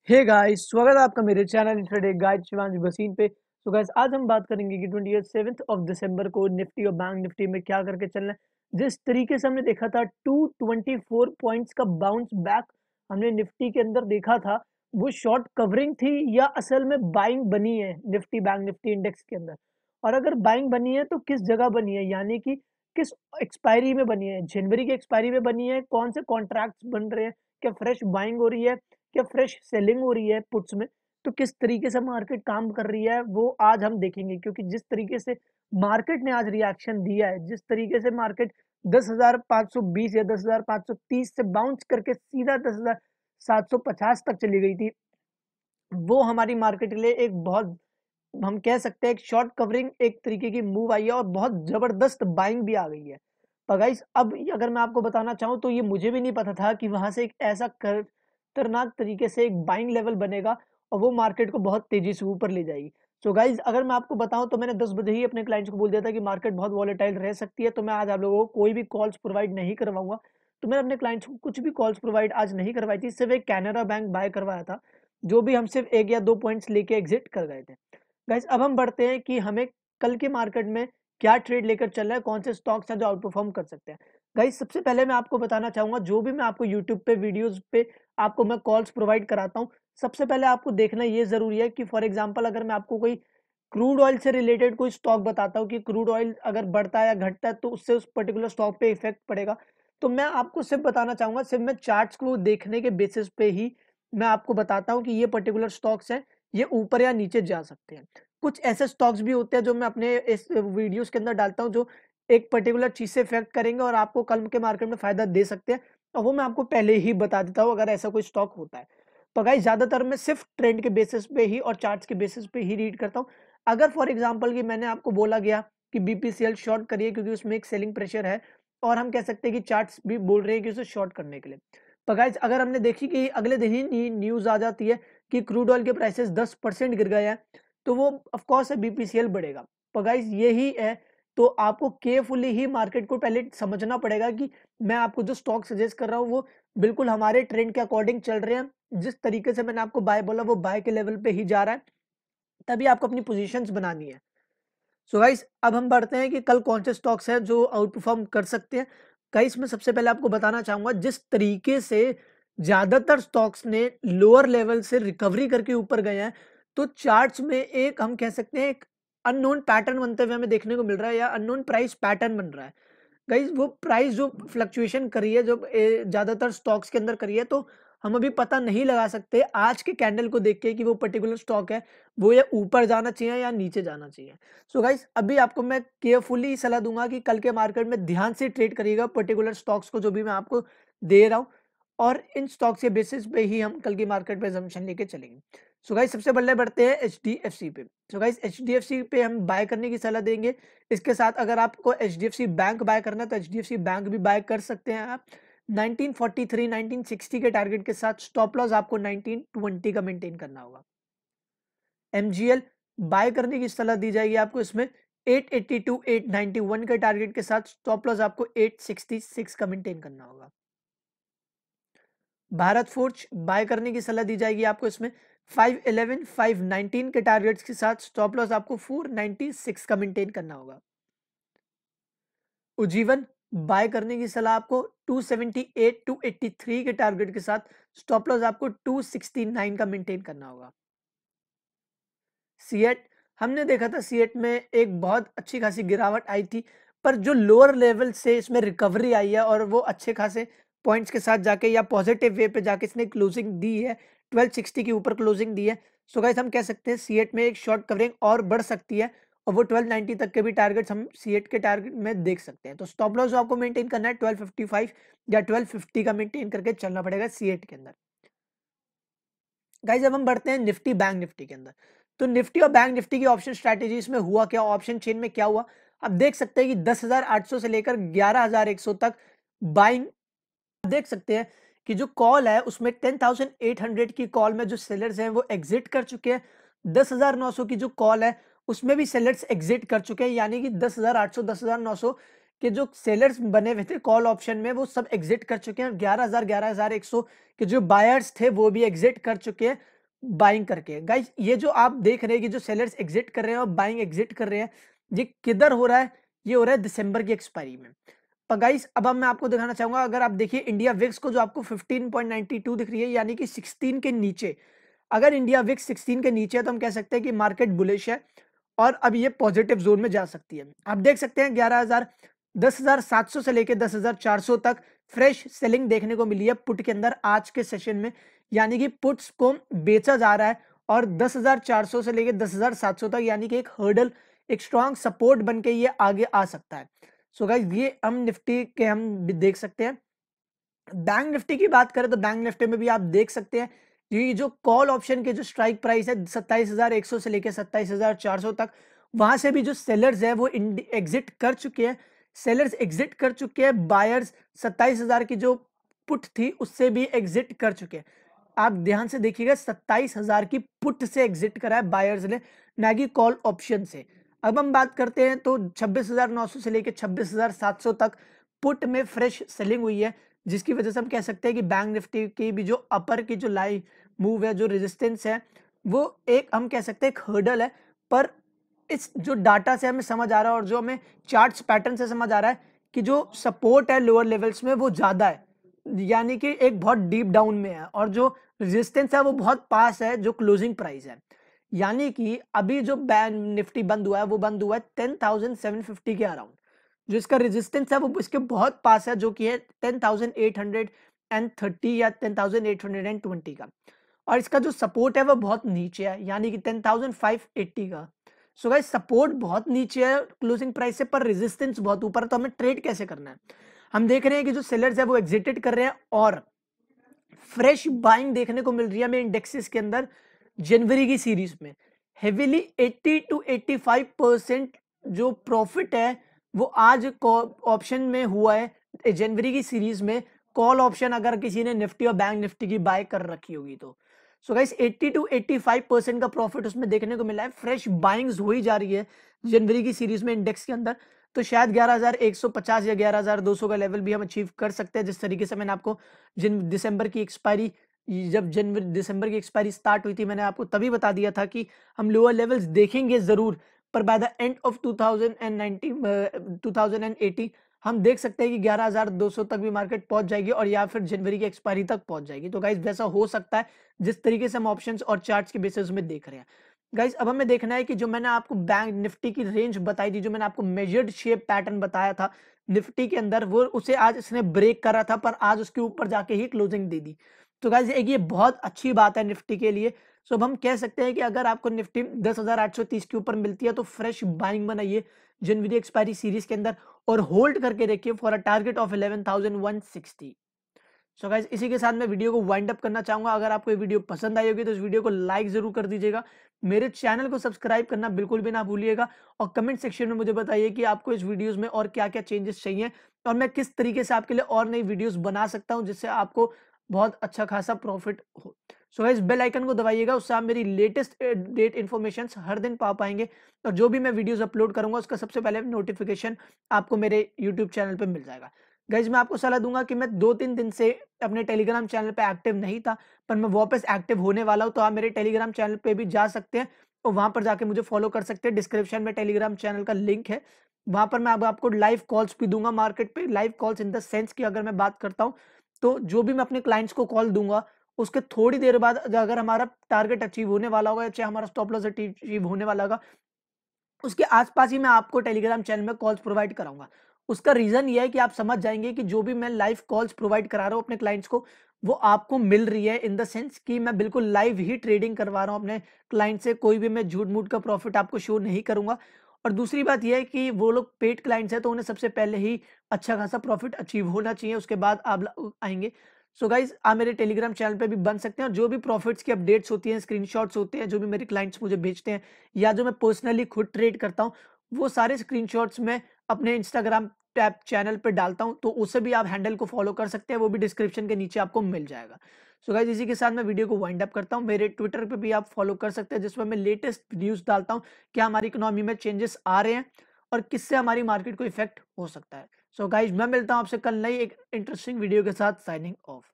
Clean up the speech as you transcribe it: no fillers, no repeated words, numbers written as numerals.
Hey guys, स्वागत है आपका मेरे चैनल इंट्राडे गाइड शिवांश बसीन पे। तो गाइस आज हम बात करेंगे कि 27 को निफ्टी और बैंक निफ्टी में क्या करके चलना है। जिस तरीके से हमने देखा था 224 पॉइंट्स का बाउंस बैक हमने निफ्टी के अंदर देखा था, वो शॉर्ट कवरिंग थी या असल में बाइंग बनी है निफ्टी बैंक निफ्टी इंडेक्स के अंदर। और अगर बाइंग बनी है तो किस जगह बनी है, यानी कि किस एक्सपायरी में बनी है, जनवरी की एक्सपायरी में बनी है, कौन से कॉन्ट्रैक्ट्स बन रहे हैं, क्या फ्रेश बाइंग हो रही है, क्या फ्रेश सेलिंग हो रही है पुट्स में। तो किस तरीके से मार्केट काम कर रही है वो आज हम देखेंगे, क्योंकि जिस तरीके से मार्केट ने आज रिएक्शन दिया है, जिस तरीके से मार्केट 10,520 या 10,530 से बाउंस करके सीधा 10,750 तक चली गई थी, वो हमारी मार्केट के लिए एक बहुत, हम कह सकते हैं एक शॉर्ट कवरिंग एक तरीके की मूव आई है और बहुत जबरदस्त बाइंग भी आ गई है। पर गाइस अब अगर मैं आपको बताना चाहूँ तो ये मुझे भी नहीं पता था कि वहां से एक ऐसा खतरनाक तरीके से एक बाइंग लेवल बनेगा और वो मार्केट को बहुत तेजी से ऊपर ले जाएगी। सो गाइस अगर मैं आपको बताऊं तो मैंने 10 बजे ही अपने क्लाइंट्स को बोल दिया था कि मार्केट बहुत वॉलेटाइल रह सकती है, तो मैं आज आप लोगों को कोई भी कॉल्स प्रोवाइड नहीं करवाऊंगा। तो मैंने अपने क्लाइंट्स को कुछ भी कॉल्स प्रोवाइड आज नहीं करवाई थी, सिर्फ एक कैनरा बैंक बाय करवाया था, जो भी हम सिर्फ 1 या 2 पॉइंट्स लेके एग्जिट कर गए थे। गाइस अब हम बढ़ते हैं कि हमें कल के मार्केट में क्या ट्रेड लेकर चल रहा है, कौन से स्टॉक्स हैं जो आउट परफॉर्म कर सकते हैं। गाइस सबसे पहले मैं आपको बताना चाहूंगा, जो भी मैं आपको यूट्यूब पे वीडियोस पे आपको मैं कॉल्स प्रोवाइड कराता हूँ, सबसे पहले आपको देखना ये जरूरी है कि फॉर एग्जांपल अगर मैं आपको कोई क्रूड ऑयल से रिलेटेड कोई स्टॉक बताता हूँ कि क्रूड ऑयल अगर बढ़ता है या घटता है तो उससे उस पर्टिकुलर स्टॉक पे इफेक्ट पड़ेगा, तो मैं आपको सिर्फ बताना चाहूंगा, सिर्फ मैं चार्ट्स को देखने के बेसिस पे ही मैं आपको बताता हूँ कि ये पर्टिकुलर स्टॉक्स हैं, ये ऊपर या नीचे जा सकते हैं। कुछ ऐसे स्टॉक्स भी होते हैं जो मैं अपने इस वीडियोस के अंदर डालता हूं, जो एक पर्टिकुलर चीज से इफेक्ट करेंगे और आपको कल के मार्केट में फायदा दे सकते हैं, और वो मैं आपको पहले ही बता देता हूं अगर ऐसा कोई स्टॉक होता है। तो गाइस ज्यादातर मैं सिर्फ ट्रेंड के बेसिस पे ही और चार्ट्स के बेसिस पे ही रीड करता हूं। अगर फॉर एग्जांपल कि मैंने आपको बोला गया कि बीपीसीएल शॉर्ट करिए क्योंकि उसमें एक सेलिंग प्रेशर है, और हम कह सकते हैं कि चार्ट्स भी बोल रहे हैं कि उसे शॉर्ट करने के लिए, तो गाइस अगर हमने देखी कि अगले दिन ही न्यूज आ जाती है कि क्रूड ऑयल के प्राइसेस 10% गिर गए हैं, तो वो ऑफ कोर्स है बीपीसीएल बढ़ेगा। पर गाइस यही है, तो आपको केयरफुली ही मार्केट को पहले समझना पड़ेगा कि मैं आपको जो स्टॉक सजेस्ट कर रहा हूँ वो बिल्कुल हमारे ट्रेंड के अकॉर्डिंग चल रहे हैं। जिस तरीके से मैंने आपको बाय बोला वो बाय के लेवल पे ही जा रहा है, तभी आपको अपनी पोजीशंस बनानी है। सो गाइस अब हम बढ़ते हैं कि कल कौन से स्टॉक्स हैं जो आउट परफॉर्म कर सकते हैं। गाइस मैं सबसे पहले आपको बताना चाहूंगा, जिस तरीके से ज्यादातर स्टॉक्स ने लोअर लेवल से रिकवरी करके ऊपर गए हैं, तो चार्ट्स में एक हम कह सकते हैं एक अननोन पैटर्न बनते हुए हमें देखने को मिल रहा है, या अननोन प्राइस पैटर्न बन रहा है। गाइस वो प्राइस जो फ्लक्चुएशन करी है, जो ज्यादातर स्टॉक्स के अंदर करी है, तो हम अभी पता नहीं लगा सकते आज के कैंडल को देख के कि वो पर्टिकुलर स्टॉक है वो या ऊपर जाना चाहिए या नीचे जाना चाहिए। सो गाइस अभी आपको मैं केयरफुली सलाह दूंगा कि कल के मार्केट में ध्यान से ट्रेड करिएगा पर्टिकुलर स्टॉक्स को जो भी मैं आपको दे रहा हूं, और इन स्टॉक्स के बेसिस पे ही हम कल की मार्केट पे assumption लेके चलेंगे। सो गाइस सबसे पहले बढ़ते हैं एचडीएफसी पे। सो गाइस एचडीएफसी पे हम बाय करने की सलाह देंगे। इसके साथ अगर आपको एचडीएफसी बैंक बाय करना है तो एचडीएफसी बैंक भी बाय कर सकते हैं आप। 1943 1960 के टारगेट के साथ स्टॉप लॉस आपको 1920 का मेंटेन करना होगा। एमजीएल बाय करने की सलाह दी जाएगी आपको, इसमें 882 891 के टारगेट के साथ स्टॉप लॉस आपको 866 का मेंटेन करना होगा। भारत फोर्ज बाय करने की सलाह दी जाएगी आपको, इसमें 511 519 के टारगेट्स के साथ स्टॉप लॉस आपको 496 का मेंटेन करना होगा। उज्जीवन बाय करने की सलाह आपको 278 283 के टारगेट के साथ स्टॉप लॉस आपको 269 का मेंटेन करना होगा। सीएट हमने देखा था, सीएट में एक बहुत अच्छी खासी गिरावट आई थी, पर जो लोअर लेवल से इसमें रिकवरी आई है और वो अच्छे खासे पॉइंट्स के साथ जाके या पॉजिटिव वे पे जाके इसने क्लोजिंग दी है, 1260 के ऊपर क्लोजिंग दी है। सो गाइस हम कह सकते हैं सीएट में एक शॉर्ट कवरिंग और बढ़ सकती है, और वो 1290 तक के भी टारगेट्स हम सीएट के टारगेट में देख सकते हैं। तो स्टॉप लॉस आपको मेंटेन करना है 1255 या 1250 का मेंटेन करके चलना पड़ेगा सीएट के अंदर। गाइस अब हम बढ़ते हैं निफ्टी बैंक निफ्टी के अंदर। तो निफ्टी और बैंक निफ्टी की ऑप्शन स्ट्रैटेजीज में हुआ क्या, ऑप्शन चेन में क्या हुआ, आप देख सकते हैं कि 10,800 से लेकर 11,100 तक बाइंग देख सकते हैं कि जो कॉल है उसमें 10,800 की कॉल में जो सेलर्स हैं वो एग्जिट कर चुके हैं। 10,900 की जो कॉल है उसमें भी सेलर्स एग्जिट कर चुके हैं, यानी कि 10,800 10,900 के जो सेलर्स बने हुए थे कॉल ऑप्शन में वो सब एग्जिट कर चुके हैं। 11,000 11,100 के जो बायर्स थे वो भी एग्जिट कर चुके हैं। बाइंग करके। गाइज ये जो आप देख रहे हैं कि जो सेलर्स एग्जिट कर रहे हैं और बाइंग एग्जिट कर रहे हैं, ये किधर हो रहा है? ये हो रहा है दिसंबर की एक्सपायरी में। पर गाइज अब मैं आपको दिखाना चाहूंगा, अगर आप देखिए इंडिया विक्स को, जो आपको 15.92 दिख रही है, यानी कि 16 के नीचे, अगर इंडिया विक्स 16 के नीचे है तो हम कह सकते हैं कि मार्केट बुलिश है और अब ये पॉजिटिव जोन में जा सकती है। आप देख सकते हैं 10,700 से लेकर 10,400 तक फ्रेश सेलिंग देखने को मिली है पुट के अंदर आज के सेशन में, यानी कि पुट्स को बेचा जा रहा है और 10,400 से लेकर 10,700 तक, यानी कि एक हर्डल, एक स्ट्रॉन्ग सपोर्ट बन के ये आगे आ सकता है। सो गाइस ये हम निफ्टी के हम भी देख सकते हैं। बैंक निफ्टी की बात करें तो बैंक निफ्टी में भी आप देख सकते हैं ये जो कॉल ऑप्शन के जो स्ट्राइक प्राइस है 27,100 से लेकर 27,400 तक, वहां से भी जो सेलर्स है वो एग्जिट कर चुके हैं। सेलर्स एग्जिट कर चुके हैं, बायर्स 27,000 की जो पुट थी उससे भी एग्जिट कर चुके हैं। आप ध्यान से देखिएगा, 27,000 की पुट से एग्जिट करा है बायर्स ने, ना कि कॉल ऑप्शन से। अब हम बात करते हैं तो 26,900 से लेकर 26,700 तक पुट में फ्रेश सेलिंग हुई है, जिसकी वजह से हम कह सकते हैं कि बैंक निफ्टी की भी जो अपर की जो लाइव मूव है, जो रेजिस्टेंस है, वो एक हम कह सकते हैं एक हर्डल है। पर इस जो डाटा से हमें समझ आ रहा है और जो हमें चार्ट्स पैटर्न से समझ आ रहा है कि जो सपोर्ट है लोअर लेवल्स में वो ज्यादा है, यानी कि एक बहुत डीप डाउन में है, और जो रेजिस्टेंस है वो बहुत पास है जो क्लोजिंग प्राइस है। यानी कि अभी जो बैंक निफ्टी बंद हुआ है वो बंद हुआ है 10,750 के अराउंड। जो इसका रेजिस्टेंस है वो इसके बहुत पास है, जो कि है 10,830 या 10,820 का, और इसका जो सपोर्ट है वो बहुत नीचे है, यानी कि 10,580 का। सो गाइस सपोर्ट बहुत नीचे है क्लोजिंग प्राइस से, पर रेजिस्टेंस बहुत ऊपर है। तो हमें ट्रेड कैसे करना है? हम देख रहे हैं कि जो सेलर्स है वो एग्जिटेड कर रहे हैं और फ्रेश बाइंग देखने को मिल रही है हमें इंडेक्सेस के अंदर जनवरी की सीरीज में। हेवीली 80 to 85% जो प्रॉफिट है वो आज ऑप्शन में हुआ है जनवरी की सीरीज में। कॉल ऑप्शन अगर किसी ने निफ्टी और बैंक निफ्टी की बाय कर रखी होगी तो सो गाइस 80 to 85% का प्रॉफिट उसमें देखने को मिला है। फ्रेश बाइंग्स हो ही जा रही है जनवरी की सीरीज में इंडेक्स के अंदर। तो शायद 11,150 या 11,200 का लेवल भी हम अचीव कर सकते हैं, जिस तरीके से मैंने आपको दिसंबर की एक्सपायरी, जब जनवरी दिसंबर की एक्सपायरी स्टार्ट हुई थी, मैंने आपको तभी बता दिया था कि हम लोअर लेवल्स देखेंगे जरूर, पर बाय द एंड ऑफ 2080 हम देख सकते हैं कि 11,200 तक भी मार्केट पहुंच जाएगी और या फिर जनवरी की एक्सपायरी तक पहुंच जाएगी। तो गाइस वैसा हो सकता है जिस तरीके से हम ऑप्शंस और चार्ट्स के बेसिस में देख रहे हैं। गाइस अब हमें देखना है कि जो मैंने आपको बैंक निफ्टी की रेंज बताई थी, जो मैंने आपको मेजर्ड शेप पैटर्न बताया था निफ्टी के अंदर, वो उसे आज इसने ब्रेक करा था, पर आज उसके ऊपर जाके ही क्लोजिंग दे दी। तो गाइस एक ये बहुत अच्छी बात है निफ्टी के लिए। सो अब हम कह सकते हैं कि अगर आपको निफ्टी 10,830 के ऊपर मिलती है तो फ्रेश बाइंग बनाइए जनवरी एक्सपायरी सीरीज के अंदर और होल्ड करके रखिए for a target of 11,160। So guys इसी के साथ मैं वीडियो को वाइंड अप करना चाहूंगा। अगर आपको ये वीडियो पसंद आई होगी तो इस वीडियो को लाइक जरूर कर दीजिएगा, मेरे चैनल को सब्सक्राइब करना बिल्कुल भी ना भूलिएगा, और कमेंट सेक्शन में मुझे बताइए कि आपको इस वीडियोस में और क्या क्या चेंजेस चाहिए और मैं किस तरीके से आपके लिए और नई वीडियोस बना सकता हूं जिससे आपको बहुत अच्छा खासा प्रॉफिट हो। सो गाइस बेल आइकन को दबाइएगा, उससे आप मेरी लेटेस्ट डेट इन्फॉर्मेशन हर दिन पा पाएंगे, और जो भी मैं वीडियोस अपलोड करूंगा उसका सबसे पहले नोटिफिकेशन आपको मेरे यूट्यूब चैनल पर मिल जाएगा। गाइज मैं आपको सलाह दूंगा कि मैं 2-3 दिन से अपने टेलीग्राम चैनल पे एक्टिव नहीं था, पर मैं वापस एक्टिव होने वाला हूं, तो आप मेरे टेलीग्राम चैनल पे भी जा सकते हैं और वहां पर जाके मुझे फॉलो कर सकते हैं। डिस्क्रिप्शन में टेलीग्राम चैनल का लिंक है, वहां पर मैं अब आपको लाइव कॉल्स भी दूंगा मार्केट पे। Live calls in the sense की अगर मैं बात करता हूँ तो जो भी मैं अपने क्लाइंट्स को कॉल दूंगा उसके थोड़ी देर बाद अगर हमारा टारगेट अचीव होने वाला होगा, चाहे हमारा स्टॉप लॉस अचीव होने वाला होगा, उसके आसपास ही मैं आपको टेलीग्राम चैनल में कॉल्स प्रोवाइड कराऊंगा। उसका रीजन ये है कि आप समझ जाएंगे कि जो भी मैं लाइव कॉल्स प्रोवाइड करा रहा हूं अपने क्लाइंट्स को, वो आपको मिल रही है इन द सेंस कि मैं बिल्कुल लाइव ही ट्रेडिंग करवा रहा हूं अपने क्लाइंट से, कोई भी मैं झूठ मूठ का प्रॉफिट आपको शो नहीं करूंगा। और दूसरी बात यह है कि वो लोग पेड क्लाइंट्स हैं तो उन्हें सबसे पहले ही अच्छा खासा प्रॉफिट अचीव होना चाहिए, उसके बाद आप आएंगे। सो गाइज आप मेरे टेलीग्राम चैनल पे भी बन सकते हैं, और जो भी प्रॉफिट्स की अपडेट्स होती हैं, स्क्रीनशॉट्स होते हैं, जो भी मेरे क्लाइंट्स मुझे भेजते हैं या जो मैं पर्सनली खुद ट्रेड करता हूं, वो सारे स्क्रीनशॉट्स मैं अपने इंस्टाग्राम टैब चैनल पे डालता हूं, तो उससे भी आप हैंडल को फॉलो कर सकते हैं, वो भी डिस्क्रिप्शन के नीचे आपको मिल जाएगा। सो गाइस इसी के साथ मैं वीडियो को वाइंड अप करता हूं। मेरे ट्विटर पे भी आप फॉलो कर सकते हैं, जिसमें मैं लेटेस्ट न्यूज़ डालता हूं, क्या हमारी इकोनॉमी में चेंजेस आ रहे हैं और किससे हमारी मार्केट को इफेक्ट हो सकता है। सो गाइस मैं मिलता हूं आपसे कल नई एक इंटरेस्टिंग वीडियो के साथ। Signing of.